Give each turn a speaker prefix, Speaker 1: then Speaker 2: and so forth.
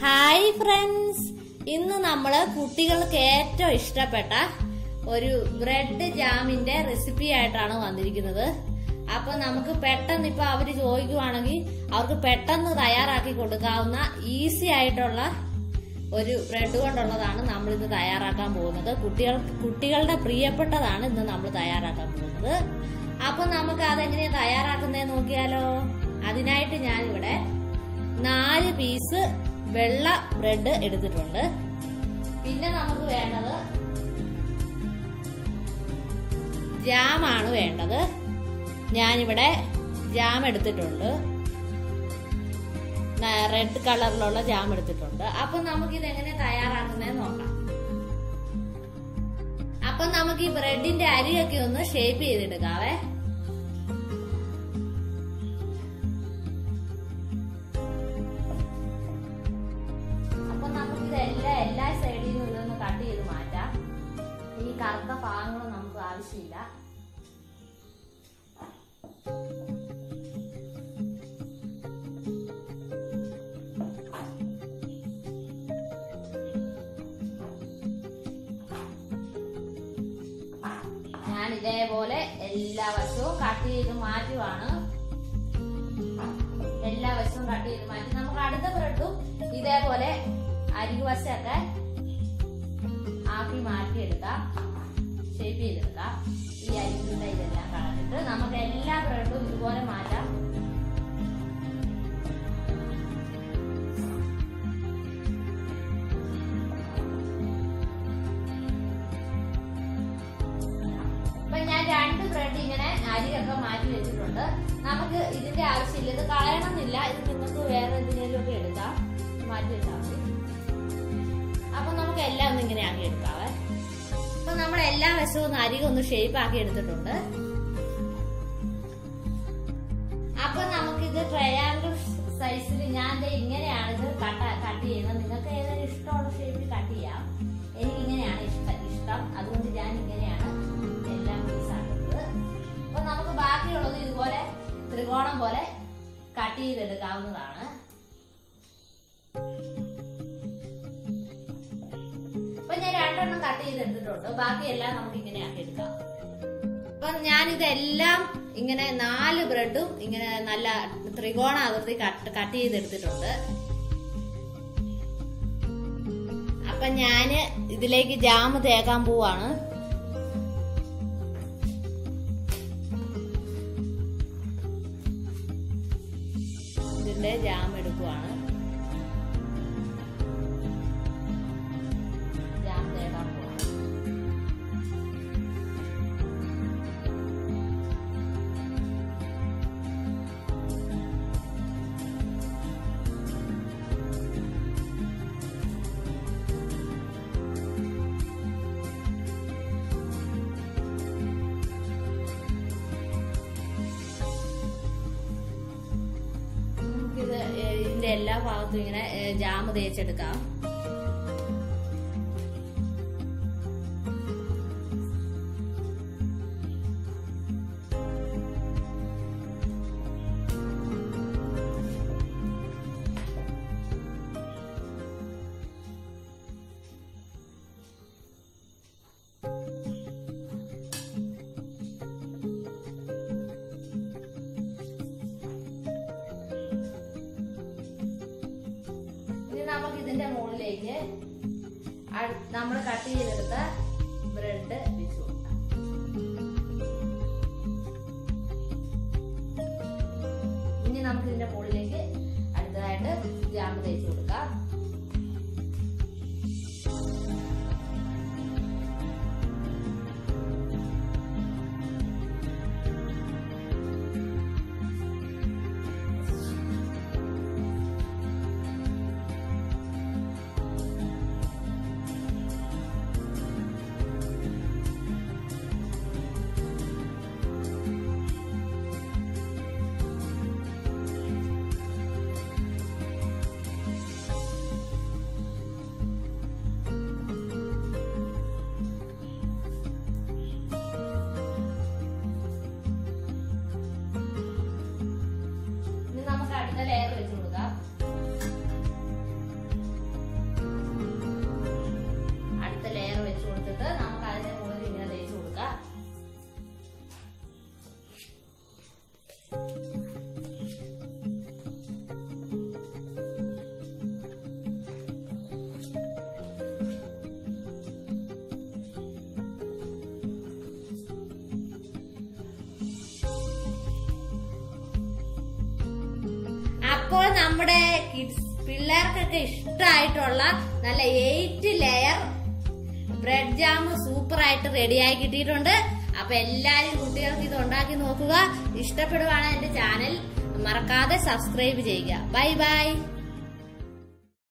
Speaker 1: Hi friends, ഇന്ന് നമ്മള് കുട്ടികൾക്ക് ഏറ്റവും ഇഷ്ടപ്പെട്ട ഒരു ബ്രെഡ് ജാമിന്റെ റെസിപ്പി ആയിട്ടാണ് വന്നിരിക്കുന്നത്. അപ്പൊ നമുക്ക് പെട്ടെന്ന് ഇപ്പൊ അവര് ചോദിക്കുവാണെങ്കിൽ അവർക്ക് പെട്ടെന്ന് തയ്യാറാക്കി കൊടുക്കാവുന്ന ഈസി ആയിട്ടുള്ള ഒരു ബ്രെഡ് കൊണ്ടുള്ളതാണ് നമ്മൾ ഇന്ന് തയ്യാറാക്കാൻ പോകുന്നത്. കുട്ടികളുടെ പ്രിയപ്പെട്ടതാണ് ഇന്ന് നമ്മൾ തയ്യാറാക്കാൻ പോകുന്നത്. അപ്പൊ നമുക്ക് അതെങ്ങനെയാ തയ്യാറാക്കുന്നതെന്ന് നോക്കിയാലോ. അതിനായിട്ട് ഞാനിവിടെ 4 പീസ് വെള്ള ബ്രെഡ് എടുത്തിട്ടുണ്ട്. പിന്നെ നമുക്ക് വേണ്ടത് ജാമാണ് വേണ്ടത്. ഞാനിവിടെ ജാം എടുത്തിട്ടുണ്ട്, റെഡ് കളറിലുള്ള ജാം എടുത്തിട്ടുണ്ട്. അപ്പൊ നമുക്ക് ഇതെങ്ങനെ തയ്യാറാക്കുന്നതെന്ന് നോക്കാം. അപ്പൊ നമുക്ക് ഈ ബ്രെഡിന്റെ അരിയൊക്കെ ഒന്ന് ഷേപ്പ് ചെയ്തെടുക്കാവേ. എല്ലാ സൈഡിൽ നിന്നും ഇതൊന്ന് കട്ട് ചെയ്ത് മാറ്റാം. ഈ കറുത്ത ഭാഗങ്ങളും നമുക്ക് ആവശ്യമില്ല. ഞാൻ ഇതേപോലെ എല്ലാ വശവും കട്ട് ചെയ്ത് മാറ്റുവാണ്. എല്ലാ വശവും കട്ട് ചെയ്ത് മാറ്റി നമുക്ക് അടുത്ത ബ്രെഡും ഇതേപോലെ അരികുവശമൊക്കെ ആക്കി മാറ്റിയെടുക്കാം, ഷേപ്പ് ചെയ്തെടുക്കാം. ഈ അരികിന്റെ ഇതെല്ലാം കളഞ്ഞിട്ട് നമുക്ക് എല്ലാ ബ്രെഡും ഇതുപോലെ മാറ്റാം. ഇപ്പൊ ഞാൻ 2 ബ്രെഡ് ഇങ്ങനെ അരിയൊക്കെ മാറ്റി വെച്ചിട്ടുണ്ട്. നമുക്ക് ഇതിന്റെ ആവശ്യമില്ല, ഇത് കളയണമെന്നില്ല. ഇത് നിങ്ങൾക്ക് വേറെ എന്തെങ്കിലും ഒക്കെ എടുക്കാം, മാറ്റി വെച്ചാൽ മതി. അപ്പൊ നമുക്ക് എല്ലാം ഒന്ന് ഇങ്ങനെ ആക്കി എടുക്കാവേ. അപ്പൊ നമ്മൾ എല്ലാ വശവും അരികം ഒന്ന് ഷേപ്പ് ആക്കി എടുത്തിട്ടുണ്ട്. അപ്പൊ നമുക്കിത് ട്രയാങ്കിൾ സൈസിൽ ഞാൻ ഇങ്ങനെയാണ് ഇത് കട്ട് ചെയ്യുന്നത്. നിങ്ങൾക്ക് ഏതൊരു ഇഷ്ടമുള്ള ഷേപ്പിൽ കട്ട് ചെയ്യാം. എനിക്ക് ഇങ്ങനെയാണ് ഇഷ്ടം, അതുകൊണ്ട് ഞാൻ ഇങ്ങനെയാണ് എല്ലാം പീസാക്കുന്നത്. അപ്പൊ നമുക്ക് ബാക്കിയുള്ളത് ഇതുപോലെ ത്രികോണം പോലെ കട്ട് ചെയ്തെടുക്കാവുന്നതാണ്. ഞാൻ 2 എണ്ണം കട്ട് ചെയ്തെടുത്തിട്ടുണ്ട്. ബാക്കിയെല്ലാം നമുക്ക് ഇങ്ങനെ ആക്കി എടുക്കാം. അപ്പൊ ഞാനിതെല്ലാം ഇങ്ങനെ 4 ബ്രെഡും ഇങ്ങനെ നല്ല ത്രികോണാകൃതി കട്ട് ചെയ്തെടുത്തിട്ടുണ്ട്. അപ്പൊ ഞാന് ഇതിലേക്ക് ജാം തേക്കാൻ പോവാണ്. ഇതിന്റെ ജാം എടുക്കുവാണ്. ഇതിന്റെ എല്ലാ ഭാഗത്തും ഇങ്ങനെ ജാം തേച്ചെടുക്കാം. നമുക്ക് ഇതിന്റെ മുകളിലേക്ക് നമ്മൾ കട്ട് ചെയ്തെടുത്ത ബ്രെഡ് വെച്ച് കൊടുക്കാം. ഇനി നമുക്ക് ഇതിന്റെ മുകളിലേക്ക് അടുത്തതായിട്ട് ജാം തേച്ച് കൊടുക്കാം. അപ്പോൾ നമ്മുടെ പിള്ളേർക്കൊക്കെ ഇഷ്ടമായിട്ടുള്ള നല്ല 8 ലെയർ ബ്രെഡ് ജാം സൂപ്പർ ആയിട്ട് റെഡിയായി കിട്ടിയിട്ടുണ്ട്. അപ്പൊ എല്ലാരും കുട്ടികൾക്ക് ഇത് ഉണ്ടാക്കി നോക്കുക. ഇഷ്ടപ്പെടുവാണ് എന്റെ ചാനൽ മറക്കാതെ സബ്സ്ക്രൈബ് ചെയ്യുക. Bye by.